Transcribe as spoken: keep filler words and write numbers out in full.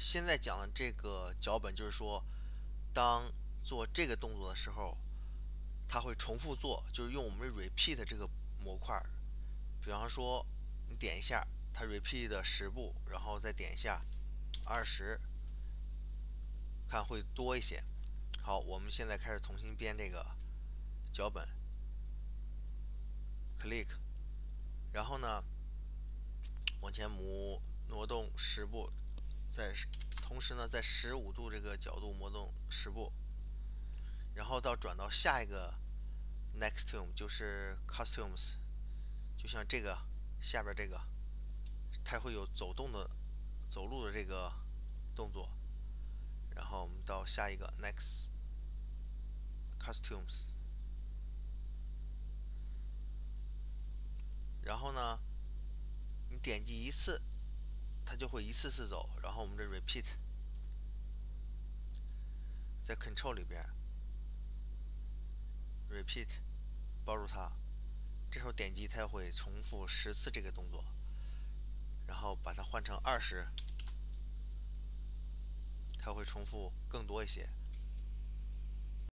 现在讲的这个脚本就是说，当做这个动作的时候，它会重复做，就是用我们 repeat 这个模块。比方说，你点一下，它 repeat 的十步，然后再点一下二十，看会多一些。好，我们现在开始重新编这个脚本，click，然后呢，往前挪挪动十步，在同时呢，在十五度这个角度挪动十步，然后到转到下一个 next tune，就是 costumes，就像这个下边这个，它会有走动的走路的这个动作，然后我们到下一个 next costumes，然后呢，你点击一次，它就会一次次走，然后我们这 repeat 在 control 里边 repeat 包住它，这时候点击它会重复十次这个动作，然后把它换成二十，它会重复更多一些。